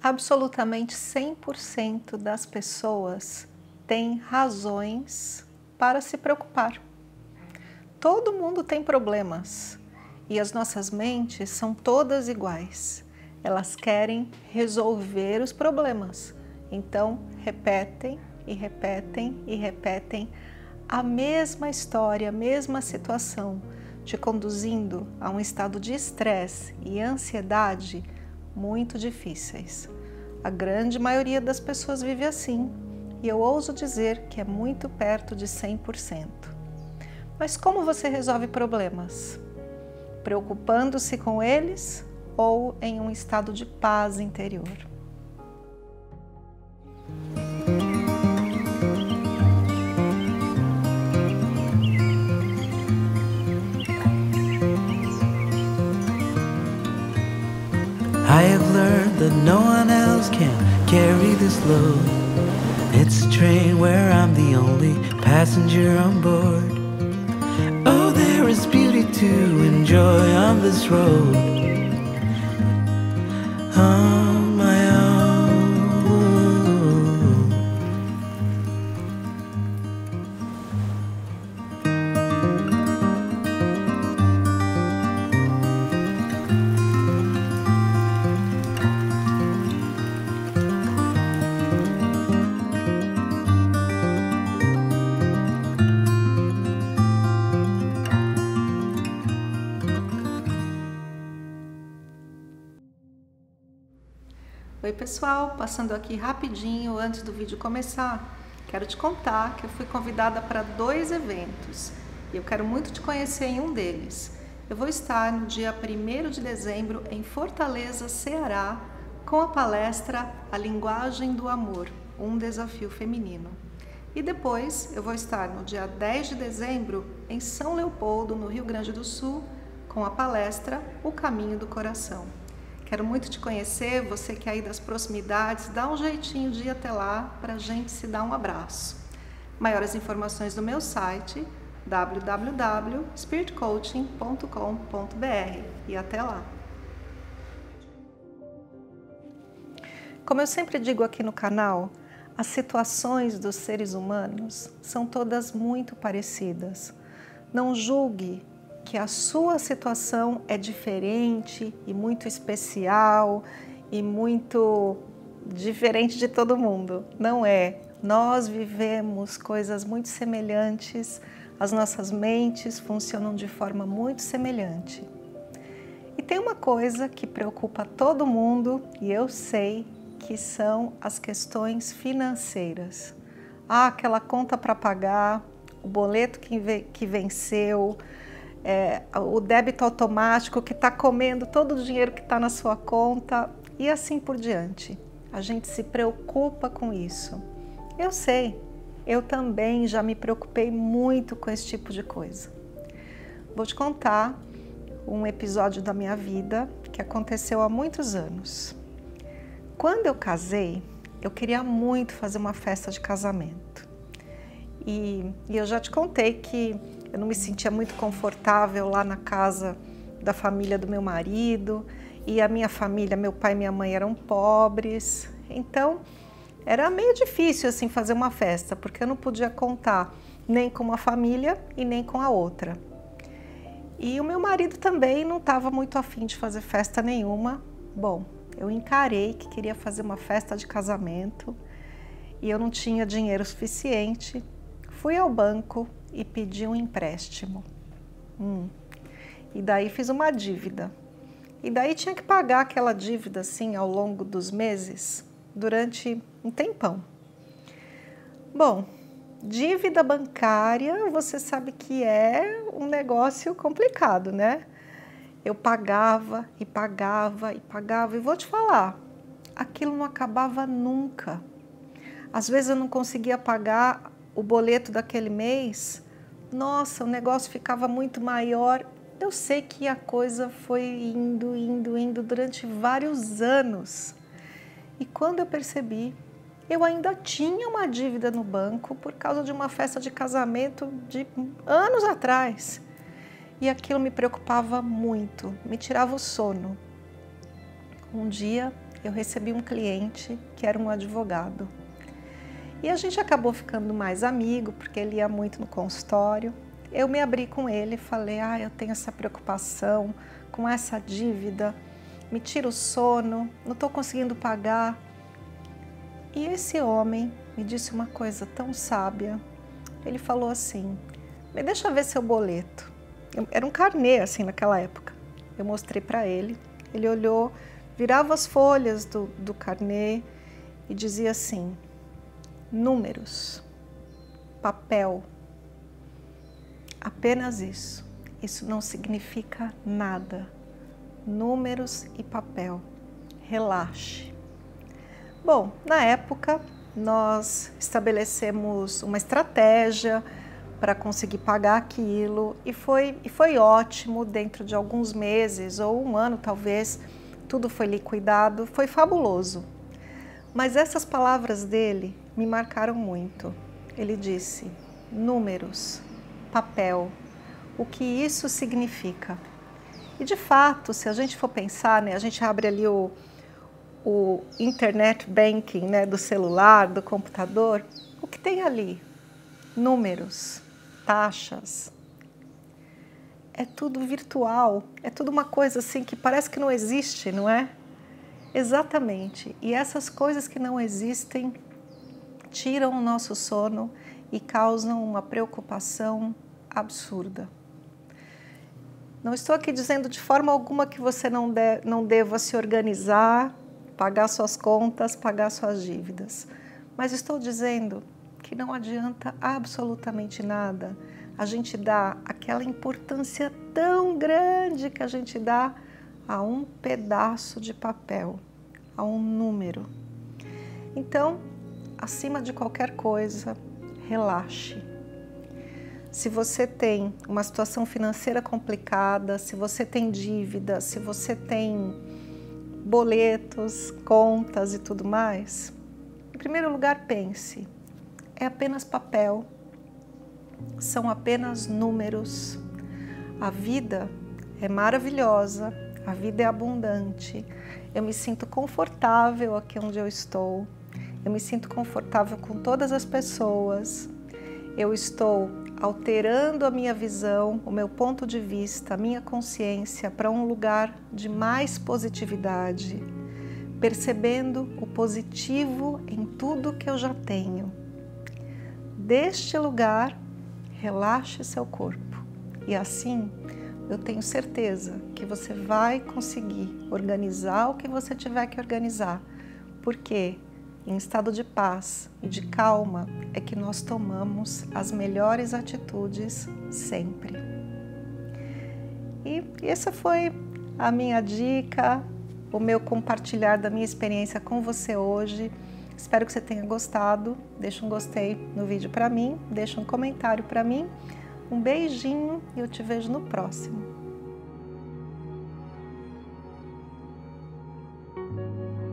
Absolutamente 100% das pessoas têm razões para se preocupar. Todo mundo tem problemas e as nossas mentes são todas iguais. Elas querem resolver os problemas, então repetem e repetem e repetem a mesma história, a mesma situação, te conduzindo a um estado de estresse e ansiedade muito difíceis. A grande maioria das pessoas vive assim e eu ouso dizer que é muito perto de 100%. Mas como você resolve problemas? Preocupando-se com eles ou em um estado de paz interior? I have learned that no one else can carry this load. It's a train where I'm the only passenger on board. Oh, there is beauty to enjoy on this road. On my own. Oi pessoal, passando aqui rapidinho antes do vídeo começar, quero te contar que eu fui convidada para 2 eventos e eu quero muito te conhecer em um deles. Eu vou estar no dia 1º de dezembro em Fortaleza, Ceará, com a palestra A Linguagem do Amor, um desafio feminino. E depois eu vou estar no dia 10 de dezembro em São Leopoldo, no Rio Grande do Sul, com a palestra O Caminho do Coração. Quero muito te conhecer, você que é aí das proximidades, dá um jeitinho de ir até lá para a gente se dar um abraço. Maiores informações no meu site www.spiritcoaching.com.br e até lá. Como eu sempre digo aqui no canal, as situações dos seres humanos são todas muito parecidas. Não julgue que a sua situação é diferente e muito especial e muito diferente de todo mundo. Não é. Nós vivemos coisas muito semelhantes, as nossas mentes funcionam de forma muito semelhante. E tem uma coisa que preocupa todo mundo e eu sei que são as questões financeiras. Ah, aquela conta para pagar, o boleto que venceu, o débito automático que está comendo todo o dinheiro que está na sua conta e assim por diante. A gente se preocupa com isso. Eu sei, eu também já me preocupei muito com esse tipo de coisa. Vou te contar um episódio da minha vida que aconteceu há muitos anos. Quando eu casei, eu queria muito fazer uma festa de casamento. E eu já te contei que eu não me sentia muito confortável lá na casa da família do meu marido e a minha família, meu pai e minha mãe eram pobres, então era meio difícil assim fazer uma festa, porque eu não podia contar nem com uma família e nem com a outra. E o meu marido também não estava muito afim de fazer festa nenhuma. Bom, eu encarei que queria fazer uma festa de casamento e eu não tinha dinheiro suficiente. Fui ao banco e pedi um empréstimo. E daí fiz uma dívida. E daí tinha que pagar aquela dívida assim ao longo dos meses, durante um tempão. Bom, dívida bancária, você sabe que é um negócio complicado, né? Eu pagava e pagava e pagava e vou te falar, aquilo não acabava nunca. Às vezes eu não conseguia pagar o boleto daquele mês, nossa, o negócio ficava muito maior. Eu sei que a coisa foi indo durante vários anos. E quando eu percebi, eu ainda tinha uma dívida no banco por causa de uma festa de casamento de anos atrás. E aquilo me preocupava muito, me tirava o sono. Um dia eu recebi um cliente que era um advogado. E a gente acabou ficando mais amigo, porque ele ia muito no consultório. Eu me abri com ele e falei, eu tenho essa preocupação com essa dívida, me tira o sono, não estou conseguindo pagar. E esse homem me disse uma coisa tão sábia. Ele falou assim, me deixa ver seu boleto. Era um carnê assim naquela época. Eu mostrei para ele, ele olhou, virava as folhas do carnê e dizia assim, números, papel, apenas isso. Isso não significa nada. Números e papel. Relaxe. Bom, na época nós estabelecemos uma estratégia para conseguir pagar aquilo e foi ótimo. Dentro de alguns meses ou um ano talvez, tudo foi liquidado, foi fabuloso. Mas essas palavras dele me marcaram muito. Ele disse, números, papel, o que isso significa? E de fato, se a gente for pensar, né, a gente abre ali o internet banking, né, do celular, do computador, o que tem ali? Números, taxas, é tudo virtual, é tudo uma coisa assim que parece que não existe, não é? Exatamente, e essas coisas que não existem tiram o nosso sono e causam uma preocupação absurda. Não estou aqui dizendo de forma alguma que você não deva se organizar, pagar suas contas, pagar suas dívidas. Mas estou dizendo que não adianta absolutamente nada a gente dar aquela importância tão grande que a gente dá a um pedaço de papel, a um número. Então, acima de qualquer coisa, relaxe. Se você tem uma situação financeira complicada, se você tem dívida, se você tem boletos, contas e tudo mais, em primeiro lugar pense, é apenas papel, são apenas números. A vida é maravilhosa, a vida é abundante, eu me sinto confortável aqui onde eu estou, eu me sinto confortável com todas as pessoas, eu estou alterando a minha visão, o meu ponto de vista, a minha consciência para um lugar de mais positividade, percebendo o positivo em tudo que eu já tenho. Deste lugar, relaxe seu corpo e assim eu tenho certeza que você vai conseguir organizar o que você tiver que organizar, porque em estado de paz e de calma é que nós tomamos as melhores atitudes sempre. E essa foi a minha dica, o meu compartilhar da minha experiência com você hoje. Espero que você tenha gostado. Deixa um gostei no vídeo para mim, deixa um comentário para mim. Um beijinho e eu te vejo no próximo.